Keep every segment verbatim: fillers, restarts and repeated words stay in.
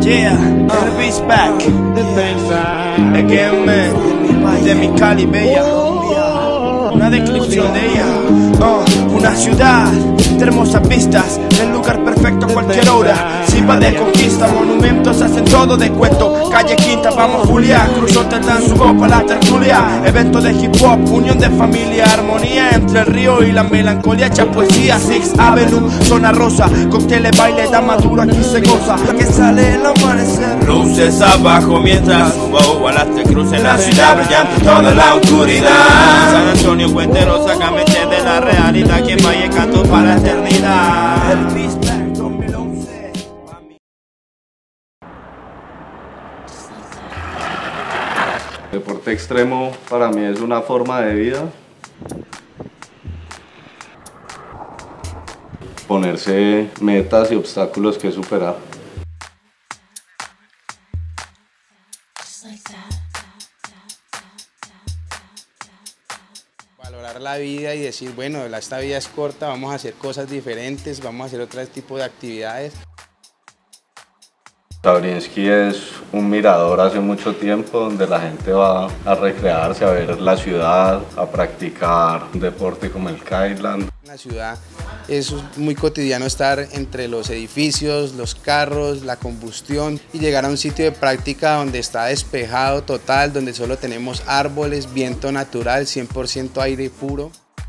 Yeah, el beast back again, man. De mi Cali bella, una descripción de ella. uh, Una ciudad de hermosas vistas, el lugar perfecto a cualquier hora. Cipa de conquista, monumentos hacen todo de cuento. Calle Quinta, vamos Julia, cruzó Tetán, subo pa' la tertulia. Evento de hip hop, unión de familia, armonía entre el río y la melancolía. Hecha poesía, Sixth Avenue, zona rosa, cócteles, baile, dama duro, aquí se goza. Que sale el amanecer, luces abajo mientras subo a las te cruce la ciudad brillante, toda la oscuridad. San Antonio, Puente Rosa, Cameche de la realidad, quien vaya canto para la eternidad. El Beast Back dos mil once. Deporte extremo para mí es una forma de vida. Ponerse metas y obstáculos que superar. Valorar la vida y decir, bueno, esta vida es corta, vamos a hacer cosas diferentes, vamos a hacer otro tipo de actividades. Sabrinsky es un mirador hace mucho tiempo donde la gente va a recrearse, a ver la ciudad, a practicar un deporte como el Kiteland. En la ciudad es muy cotidiano estar entre los edificios, los carros, la combustión y llegar a un sitio de práctica donde está despejado total, donde solo tenemos árboles, viento natural, cien por ciento aire puro.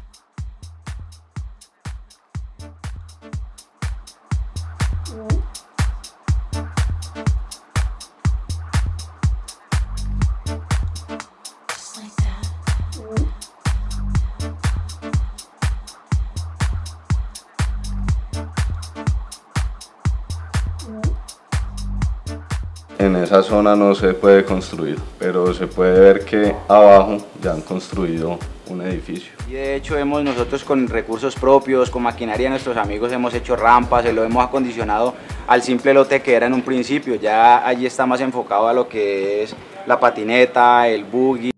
En esa zona no se puede construir, pero se puede ver que abajo ya han construido un edificio. Y de hecho hemos nosotros con recursos propios, con maquinaria de nuestros amigos hemos hecho rampas, se lo hemos acondicionado al simple lote que era en un principio. Ya allí está más enfocado a lo que es la patineta, el buggy.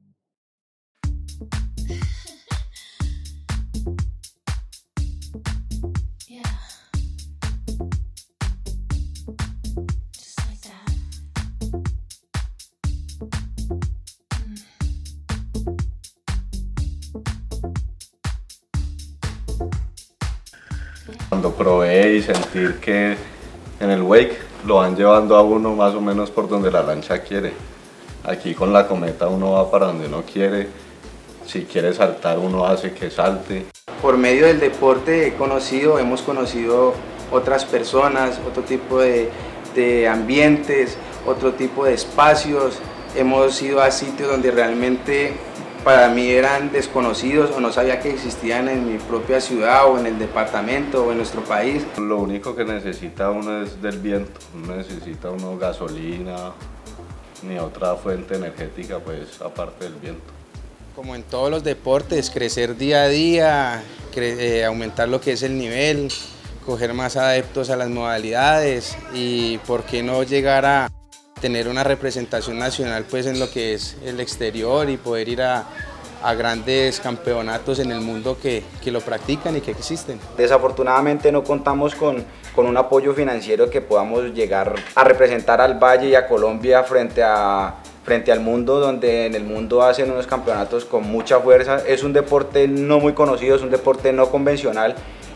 Cuando probé y sentir que en el wake lo van llevando a uno más o menos por donde la lancha quiere. Aquí con la cometa uno va para donde uno quiere, si quiere saltar uno hace que salte. Por medio del deporte he conocido, hemos conocido otras personas, otro tipo de, de ambientes, otro tipo de espacios. Hemos ido a sitios donde realmente para mí eran desconocidos o no sabía que existían en mi propia ciudad o en el departamento o en nuestro país. Lo único que necesita uno es del viento, no necesita uno gasolina ni otra fuente energética pues aparte del viento. Como en todos los deportes, crecer día a día, eh, aumentar lo que es el nivel, coger más adeptos a las modalidades y por qué no llegar a tener una representación nacional pues en lo que es el exterior y poder ir a, a grandes campeonatos en el mundo que, que lo practican y que existen. Desafortunadamente no contamos con, con un apoyo financiero que podamos llegar a representar al Valle y a Colombia frente a frente al mundo, donde en el mundo hacen unos campeonatos con mucha fuerza. Es un deporte no muy conocido, es un deporte no convencional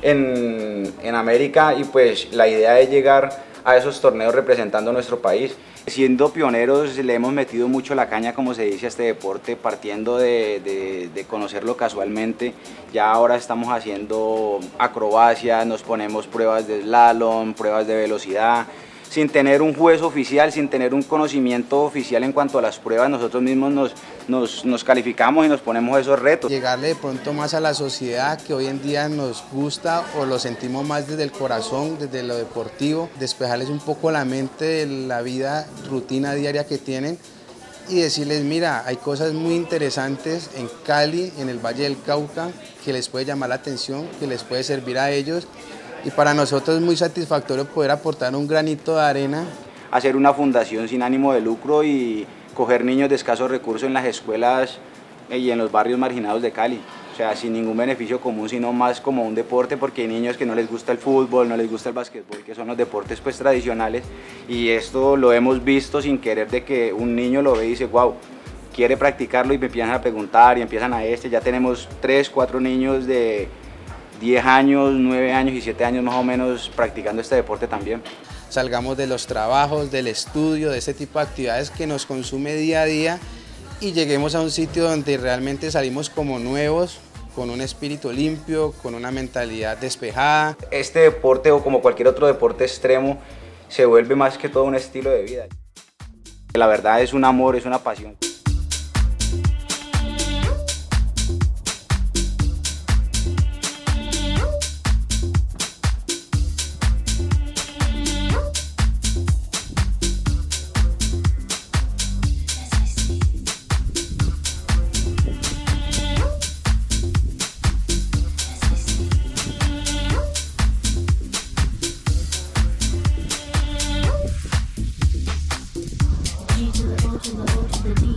en, en América y pues la idea es llegar a esos torneos representando a nuestro país. Siendo pioneros le hemos metido mucho la caña, como se dice, a este deporte, partiendo de, de, de conocerlo casualmente. Ya ahora estamos haciendo acrobacias, nos ponemos pruebas de slalom, pruebas de velocidad, sin tener un juez oficial, sin tener un conocimiento oficial en cuanto a las pruebas, nosotros mismos nos, nos, nos calificamos y nos ponemos esos retos. Llegarle de pronto más a la sociedad que hoy en día nos gusta o lo sentimos más desde el corazón, desde lo deportivo, despejarles un poco la mente de la vida, rutina diaria que tienen y decirles, mira, hay cosas muy interesantes en Cali, en el Valle del Cauca, que les puede llamar la atención, que les puede servir a ellos. Y para nosotros es muy satisfactorio poder aportar un granito de arena. Hacer una fundación sin ánimo de lucro y coger niños de escasos recursos en las escuelas y en los barrios marginados de Cali. o sea, sin ningún beneficio común, sino más como un deporte, porque hay niños que no les gusta el fútbol, no les gusta el básquetbol, que son los deportes pues tradicionales, y esto lo hemos visto sin querer, de que un niño lo ve y dice, wow, quiere practicarlo, y me empiezan a preguntar y empiezan a este, ya tenemos tres, cuatro niños de diez años, nueve años y siete años más o menos practicando este deporte también. Salgamos de los trabajos, del estudio, de ese tipo de actividades que nos consume día a día y lleguemos a un sitio donde realmente salimos como nuevos, con un espíritu limpio, con una mentalidad despejada. Este deporte, o como cualquier otro deporte extremo, se vuelve más que todo un estilo de vida. La verdad es un amor, es una pasión. to the O to the O to the D.